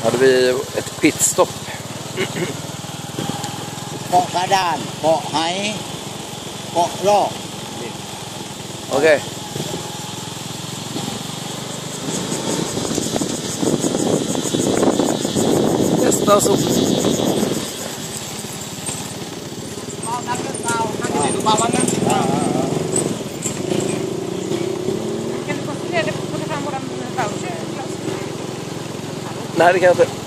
hade vi ett pitstop. Got Kadan, got Hai, got Rock. Okej. Nästa så. Nej, det kan jag inte.